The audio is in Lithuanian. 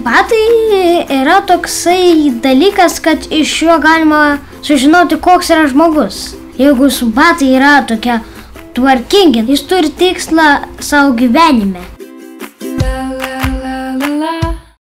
Batai yra toksai dalykas, kad iš jo galima sužinoti, koks yra žmogus. Jeigu su batai yra tokia tvarkingi, jis turi tikslą savo gyvenime.